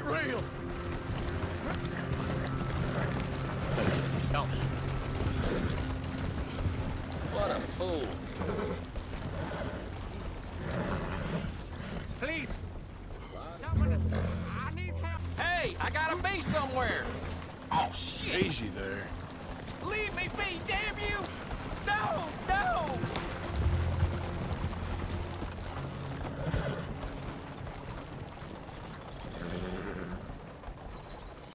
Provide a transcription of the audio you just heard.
real. Come. What a fool. Please. Someone, I need help. Hey, I gotta be somewhere. Oh, shit. Easy there. Leave me be, damn you! No, no!